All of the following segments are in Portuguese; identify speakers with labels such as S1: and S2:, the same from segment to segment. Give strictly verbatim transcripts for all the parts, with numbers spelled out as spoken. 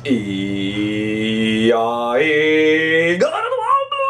S1: E aí, galera do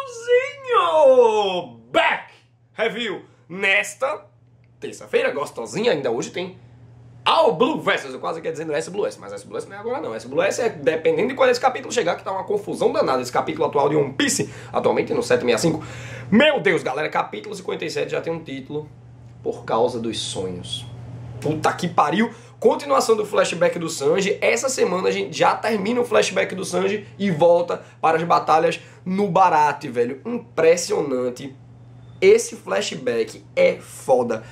S1: Bluzinho! Back! Review nesta terça-feira, gostosinha, ainda hoje tem All Blue versus, eu quase quero dizer S Blue S, mas S Blue S não é agora não, S Blue S é dependendo de quando esse capítulo chegar, que tá uma confusão danada, esse capítulo atual de One Piece, atualmente no setecentos e sessenta e cinco. Meu Deus, galera, capítulo cinquenta e sete já tem um título, Por Causa dos Sonhos. Puta que pariu! Continuação do flashback do Sanji. Essa semana a gente já termina o flashback do Sanji e volta para as batalhas no Baratie, velho. Impressionante. Esse flashback é foda.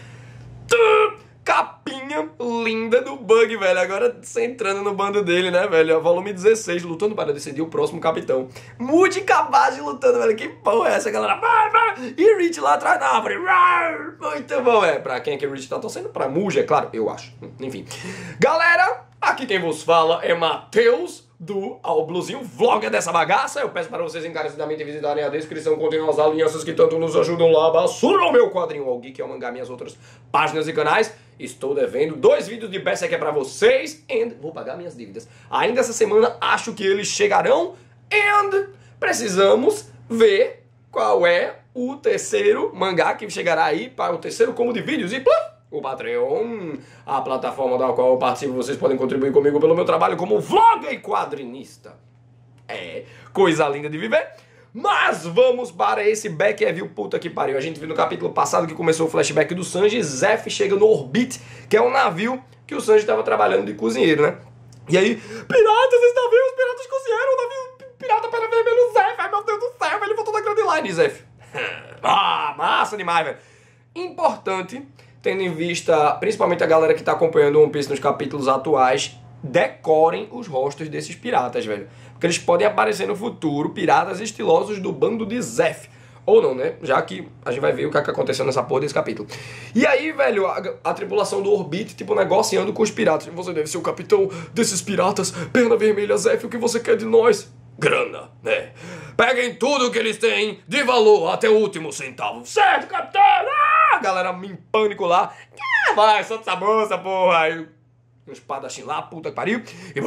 S1: Capinha linda do Bug, velho. Agora você entrando no bando dele, né, velho? Volume dezesseis, lutando para decidir o próximo capitão. Mude Cabaji lutando, velho. Que porra é essa, galera? E Rich lá atrás na árvore. Muito bom, é. Pra quem é que o Rich tá torcendo? Pra Muja, é claro, eu acho. Enfim. Galera, aqui quem vos fala é Matheus, do All Bluzinho, vlogger dessa bagaça. Eu peço para vocês encarecidamente visitarem a descrição, contendo as alianças que tanto nos ajudam lá. Basura o meu quadrinho All Geek, é o mangá, minhas outras páginas e canais. Estou devendo dois vídeos de Berserk para vocês e vou pagar minhas dívidas. Ainda essa semana acho que eles chegarão e precisamos ver qual é o terceiro mangá que chegará aí para o terceiro combo de vídeos e plum, o Patreon, a plataforma da qual eu participo. Vocês podem contribuir comigo pelo meu trabalho como vlogger e quadrinista. É coisa linda de viver. Mas vamos para esse back review, puta que pariu. A gente viu no capítulo passado que começou o flashback do Sanji. Zeff chega no Orbit, que é um navio que o Sanji estava trabalhando de cozinheiro, né? E aí, piratas, esse navio, os piratas cozinheiros, o navio pirata para vermelho, Zeff. Ai meu Deus do céu, ele voltou da Grand Line, Zeff. Ah, massa demais, velho. Importante, tendo em vista, principalmente a galera que tá acompanhando o One Piece nos capítulos atuais, decorem os rostos desses piratas, velho. Porque eles podem aparecer no futuro, piratas estilosos do bando de Zeff. Ou não, né? Já que a gente vai ver o que, é que aconteceu nessa porra desse capítulo. E aí, velho, a, a tripulação do Orbit, tipo, negociando com os piratas. Você deve ser o capitão desses piratas, perna vermelha, Zeff, o que você quer de nós? Grana, né? Peguem tudo que eles têm de valor até o último centavo. Certo, capitão? Ah! Galera em pânico lá. Ah, vai, solta essa bolsa, porra. Aí, um espadachim lá, puta que pariu. E...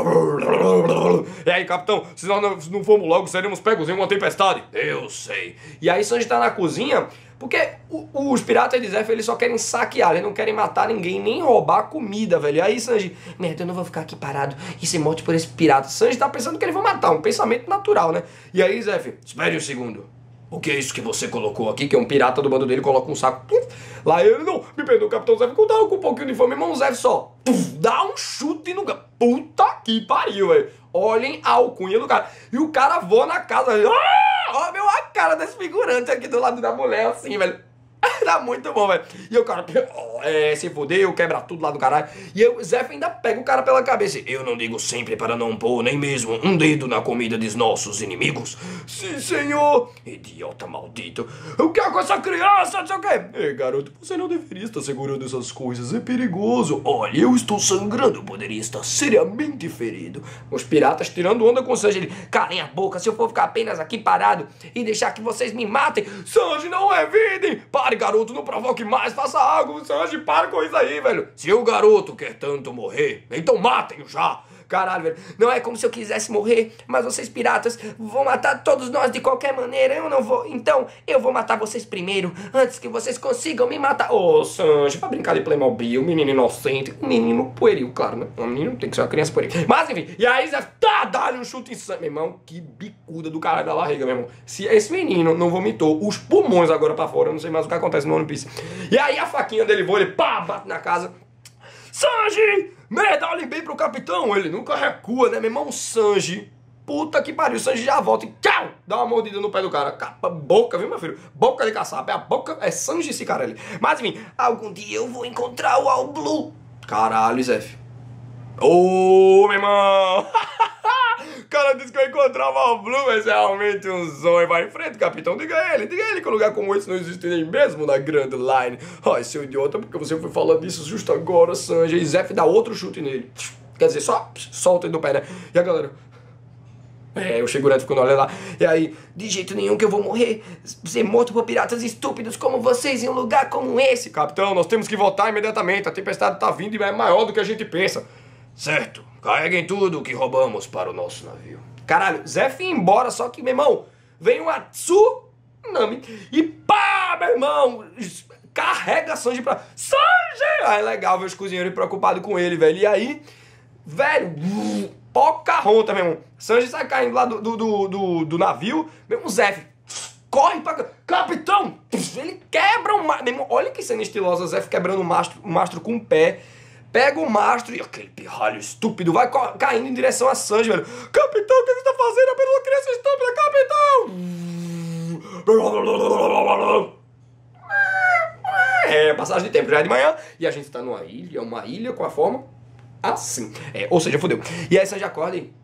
S1: e aí, capitão, se nós não, não formos logo, seremos pegos em uma tempestade. Eu sei. E aí, Sanji tá na cozinha, porque o, os piratas de Zeff, eles só querem saquear, eles não querem matar ninguém, nem roubar comida, velho. E aí, Sanji, merda, eu não vou ficar aqui parado e ser morto por esse pirata. Sanji tá pensando que eles vão matar, um pensamento natural, né? E aí, Zeff, espere um segundo. O que é isso que você colocou aqui? Que é um pirata do bando dele, coloca um saco. Puf, lá ele, não, me perdoa, capitão Zeff, que eu tava com um pouquinho de fome. Irmão Zeff só, puf, dá um chute no... Puta que pariu, velho. Olhem a alcunha do cara. E o cara voa na casa. Ah! Olha meu, a cara desse figurante aqui do lado da mulher, assim, velho. Tá muito bom, velho. E o cara, é, se fodeu, quebra tudo lá do caralho. E o Zeff ainda pega o cara pela cabeça. Eu não digo sempre para não pôr nem mesmo um dedo na comida dos nossos inimigos. Sim, senhor. Idiota maldito. O que é com essa criança? Não sei o quê. Ei, garoto, você não deveria estar segurando essas coisas. É perigoso. Olha, eu estou sangrando. Poderia estar seriamente ferido. Os piratas tirando onda com o Sanji. Ele, calem a boca. Se eu for ficar apenas aqui parado e deixar que vocês me matem. Sanji, não revidem. Pare, garoto, não provoque mais, faça algo, Sanji, para com isso aí, velho. Se o garoto quer tanto morrer, então matem-o já. Caralho, velho, não é como se eu quisesse morrer, mas vocês piratas vão matar todos nós de qualquer maneira, eu não vou, então eu vou matar vocês primeiro, antes que vocês consigam me matar. Ô, oh, Sanji, pra brincar de Playmobil, menino inocente, menino pueril, claro, né? Um menino tem que ser uma criança pueril. Mas, enfim, e aí, tá, dá-lhe um chute em Sanji. Meu irmão, que bicuda do caralho da barriga, meu irmão. Se esse menino não vomitou os pulmões agora pra fora, eu não sei mais o que acontece no One Piece. E aí a faquinha dele voa, ele pá, bate na casa. Sanji, merda, olhe bem pro capitão. Ele nunca recua, né, meu irmão? Sanji, puta que pariu. Sanji já volta e tchau, dá uma mordida no pé do cara. Capa, boca, viu, meu filho? Boca de caçapa, é a boca, é Sanji esse cara ali. Mas, enfim, algum dia eu vou encontrar o All Blue. Caralho, Zeff. Ô, meu irmão. O cara disse que eu encontrava o All Blue, mas é realmente um sonho. Vai em frente, capitão, diga ele, diga ele que um lugar como esse não existe nem mesmo na Grand Line. Ai, seu idiota, porque você foi falar disso justo agora, Sanji. E Zeff dá outro chute nele. Quer dizer, só solta ele do pé, né? E a galera... É, o segurante ficou olhando lá. E aí, de jeito nenhum que eu vou morrer, ser morto por piratas estúpidos como vocês em um lugar como esse. Capitão, nós temos que voltar imediatamente. A tempestade tá vindo e é maior do que a gente pensa. Certo. carreguem tudo o que roubamos para o nosso navio. Caralho, Zef ia embora, só que, meu irmão, vem uma tsunami e pá, meu irmão, carrega Sanji pra... Sanji! Aí é legal ver os cozinheiros preocupados com ele, velho. E aí, velho, Pocahontas, meu irmão. Sanji sai caindo lá do, do, do, do, do navio, meu irmão, Zef corre pra... Capitão! Ele quebra o mastro. Olha que cena estilosa, Zef quebrando o mastro, o mastro com o pé. Pega o mastro e aquele pirralho estúpido vai caindo em direção a Sanji, velho. Capitão, o que você tá fazendo? Apenas uma criança estúpida, capitão! É, passagem de tempo, já é de manhã e a gente tá numa ilha, uma ilha com a forma assim. É, ou seja, fodeu. E aí Sanji acorda e...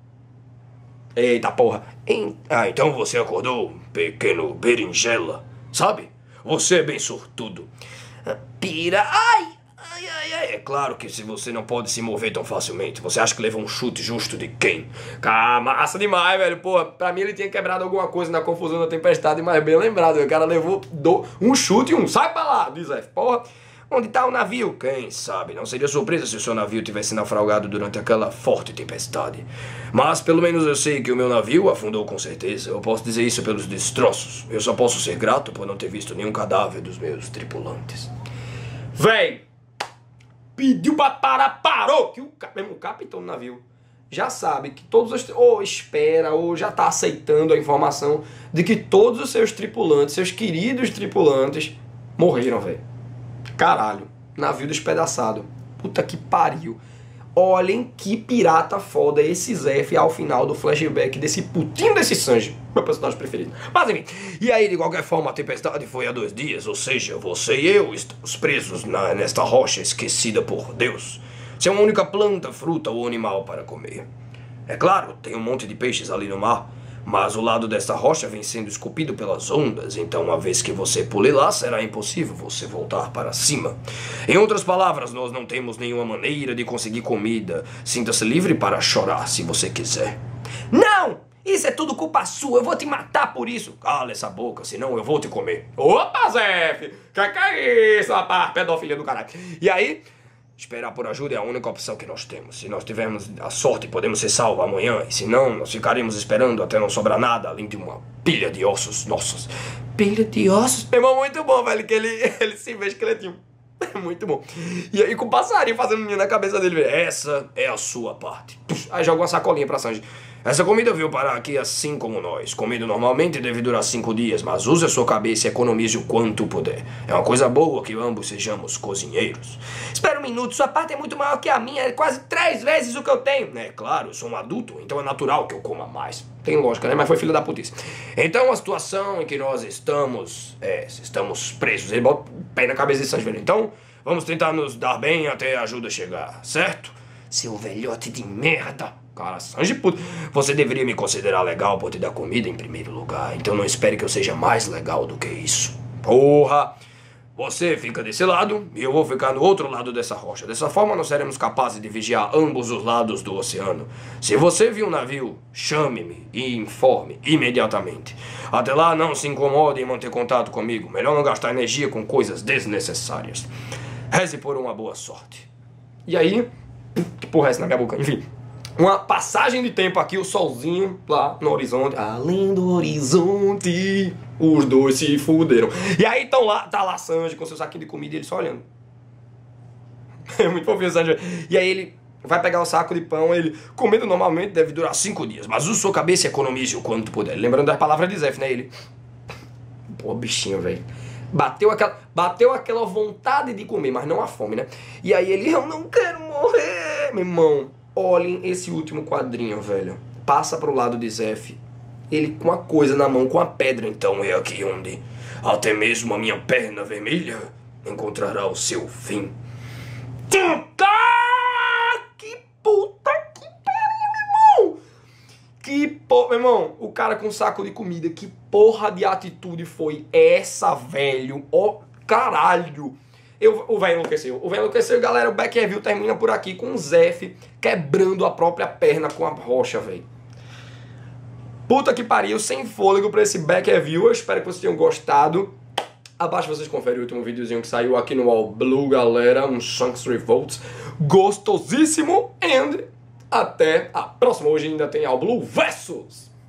S1: Eita porra. Ah, então você acordou, pequeno berinjela. Sabe? Você é bem sortudo. Pira... Ai! Ai, ai, ai. É claro que se você não pode se mover tão facilmente, você acha que leva um chute justo de quem? Cara, massa demais, velho. Porra, pra mim ele tinha quebrado alguma coisa na confusão da tempestade, mas bem lembrado. O cara levou do... um chute e um sai pra lá, diz Zef. Porra, onde tá o navio? Quem sabe? Não seria surpresa se o seu navio tivesse naufragado durante aquela forte tempestade. Mas pelo menos eu sei que o meu navio afundou com certeza. Eu posso dizer isso pelos destroços. Eu só posso ser grato por não ter visto nenhum cadáver dos meus tripulantes. Véi! Pediu pra parar, parou! Que o, mesmo, o capitão do navio já sabe que todos os... Ou espera, ou já tá aceitando a informação de que todos os seus tripulantes, seus queridos tripulantes, morreram, velho. Caralho. Navio despedaçado. Puta que pariu. Olhem que pirata foda esse Zef ao final do flashback desse putinho desse Sanji. Meu personagem preferido. Mas enfim. E aí, de qualquer forma, a tempestade foi há dois dias. Ou seja, você e eu estamos presos na, nesta rocha esquecida por Deus. Sem uma única planta, fruta ou animal para comer. É claro, tem um monte de peixes ali no mar. Mas o lado desta rocha vem sendo esculpido pelas ondas, então uma vez que você pule lá, será impossível você voltar para cima. Em outras palavras, nós não temos nenhuma maneira de conseguir comida. Sinta-se livre para chorar se você quiser. Não! Isso é tudo culpa sua, eu vou te matar por isso. Cala essa boca, senão eu vou te comer. Opa, Zef! Que que é isso, rapaz? Pedofilia do caralho. E aí... Esperar por ajuda é a única opção que nós temos. Se nós tivermos a sorte, podemos ser salvos amanhã. E se não, nós ficaremos esperando até não sobrar nada, além de uma pilha de ossos nossos. Pilha de ossos? Meu irmão, muito bom, velho, que ele, ele se vê esqueletinho. Muito bom. E aí com o passarinho fazendo ninho na cabeça dele. Essa é a sua parte. Aí joga uma sacolinha pra Sanji. Essa comida veio parar aqui assim como nós. Comida normalmente deve durar cinco dias, mas use a sua cabeça e economize o quanto puder. É uma coisa boa que ambos sejamos cozinheiros. Espera um minuto, sua parte é muito maior que a minha. É quase três vezes o que eu tenho. É claro, eu sou um adulto, então é natural que eu coma mais. Tem lógica, né? Mas foi filho da putice. Então a situação em que nós estamos... É, estamos presos. Ele bota o pé na cabeça de Sanji. Então, vamos tentar nos dar bem até a ajuda chegar, certo? Seu velhote de merda. Cara, Sanji, puto. Você deveria me considerar legal por te dar comida em primeiro lugar. Então não espere que eu seja mais legal do que isso. Porra! Você fica desse lado e eu vou ficar no outro lado dessa rocha. Dessa forma nós seremos capazes de vigiar ambos os lados do oceano. Se você viu um navio, chame-me e informe imediatamente. Até lá, não se incomode em manter contato comigo. Melhor não gastar energia com coisas desnecessárias. Reze por uma boa sorte. E aí... Que porra é essa na minha boca? Enfim... Uma passagem de tempo aqui, o solzinho lá no horizonte. Além do horizonte, os dois se fuderam. E aí tão lá, tá lá Sanji com seu saquinho de comida e ele só olhando. É muito fofinho o Sanji. E aí ele vai pegar o saco de pão, ele... Comendo normalmente deve durar cinco dias, mas use sua cabeça e economize o quanto puder. Lembrando das palavras de Zef, né? Ele... Pô, bichinho, velho. Bateu aquela, bateu aquela vontade de comer, mas não a fome, né? E aí ele... Eu não quero morrer, meu irmão. Olhem esse último quadrinho, velho. Passa pro lado de Zef. Ele com a coisa na mão, com a pedra. Então é aqui onde até mesmo a minha perna vermelha encontrará o seu fim. Que puta que pariu, meu irmão! Que porra, meu irmão. O cara com um saco de comida. Que porra de atitude foi essa, velho? Ó, oh, caralho. Eu, o velho enlouqueceu. O velho enlouqueceu, galera. O back review termina por aqui com o Zef quebrando a própria perna com a rocha, velho. Puta que pariu, sem fôlego pra esse back review. Eu espero que vocês tenham gostado. Abaixo vocês conferem o último videozinho que saiu aqui no All Blue, galera. Um Shanks Revolts gostosíssimo. And Até a próxima. Hoje ainda tem All Blue versus